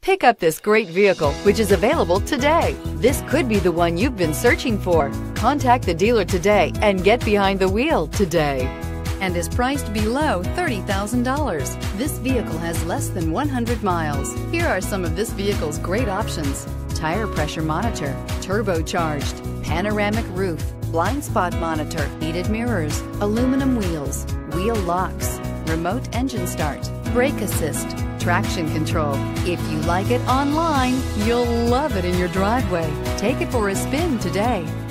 Pick up this great vehicle, which is available today. This could be the one you've been searching for. Contact the dealer today and get behind the wheel today. And is priced below $30,000. This vehicle has less than 100 miles. Here are some of this vehicle's great options: tire pressure monitor, turbocharged, panoramic roof, blind spot monitor, heated mirrors, aluminum wheels, wheel locks, remote engine start, brake assist, traction control. If you like it online, you'll love it in your driveway. Take it for a spin today.